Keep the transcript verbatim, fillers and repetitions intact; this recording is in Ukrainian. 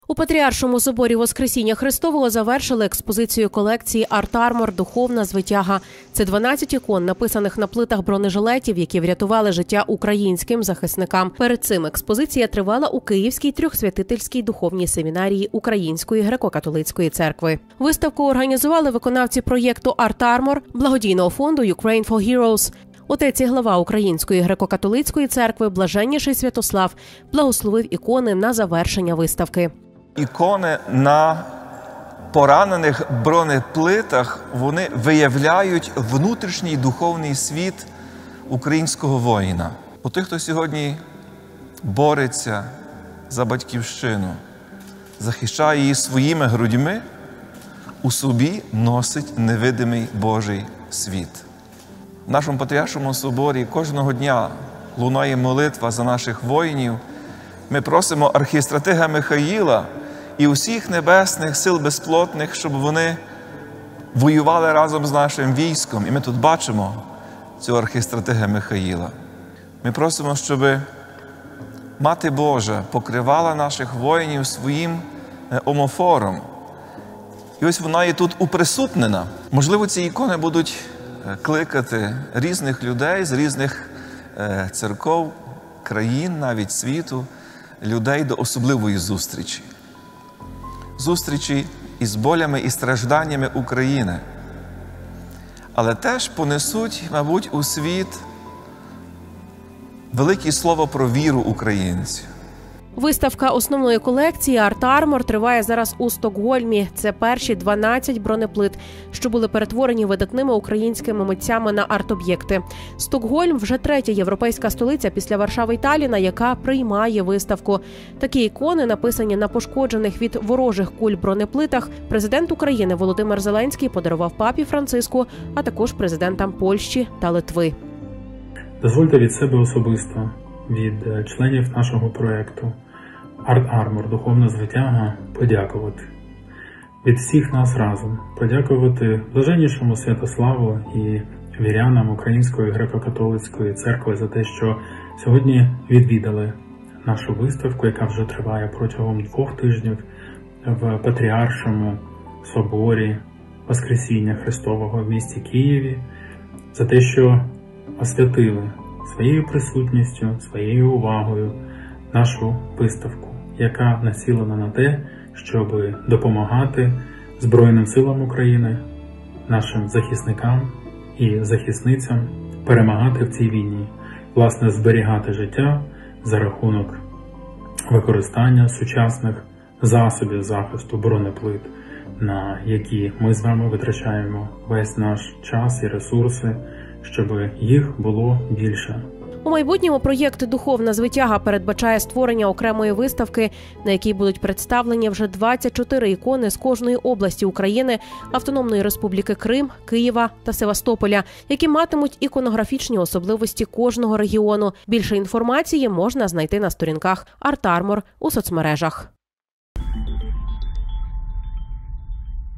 У Патріаршому соборі Воскресіння Христового завершили експозицію колекції «Арт Армор. Духовна звитяга». Це дванадцять ікон, написаних на плитах бронежилетів, які врятували життя українським захисникам. Перед цим експозиція тривала у Київській трьохсвятительській духовній семінарії Української греко-католицької церкви. Виставку організували виконавці проєкту «Арт Армор» благодійного фонду «Ukraine for Heroes». Отець і глава Української греко-католицької церкви Блаженніший Святослав благословив ікони на завершення виставки. Ікони на поранених бронеплитах, вони виявляють внутрішній духовний світ українського воїна. У тих, хто сьогодні бореться за батьківщину, захищає її своїми грудьми, у собі носить невидимий Божий світ. В нашому Патріаршому соборі кожного дня лунає молитва за наших воїнів. Ми просимо архістратига Михаїла і усіх небесних сил безплотних, щоб вони воювали разом з нашим військом. І ми тут бачимо цього архістратига Михаїла. Ми просимо, щоб Мати Божа покривала наших воїнів своїм омофором. І ось вона є тут уприсутнена. Можливо, ці ікони будуть кликати різних людей з різних церков, країн, навіть світу, людей до особливої зустрічі. Зустрічі із болями і стражданнями України. Але теж понесуть, мабуть, у світ велике слово про віру українців. Виставка основної колекції «Арт Армор» триває зараз у Стокгольмі. Це перші дванадцять бронеплит, що були перетворені видатними українськими митцями на арт-об'єкти. Стокгольм – вже третя європейська столиця після Варшави й Талліна, яка приймає виставку. Такі ікони, написані на пошкоджених від ворожих куль бронеплитах, президент України Володимир Зеленський подарував папі Франциску, а також президентам Польщі та Литви. Дозвольте від себе особисто, від членів нашого проєкту «Арт Армор. Духовна звитяга» подякувати. Від всіх нас разом подякувати Блаженнішому Святославу і вірянам Української греко-католицької церкви за те, що сьогодні відвідали нашу виставку, яка вже триває протягом двох тижнів в Патріаршому соборі Воскресіння Христового в місті Києві, за те, що освятили своєю присутністю, своєю увагою нашу виставку, яка націлена на те, щоб допомагати Збройним силам України, нашим захисникам і захисницям перемагати в цій війні, власне, зберігати життя за рахунок використання сучасних засобів захисту бронеплит, на які ми з вами витрачаємо весь наш час і ресурси, щоб їх було більше. У майбутньому проєкт «Духовна звитяга» передбачає створення окремої виставки, на якій будуть представлені вже двадцять чотири ікони з кожної області України, Автономної Республіки Крим, Києва та Севастополя, які матимуть іконографічні особливості кожного регіону. Більше інформації можна знайти на сторінках «Арт Армор» у соцмережах.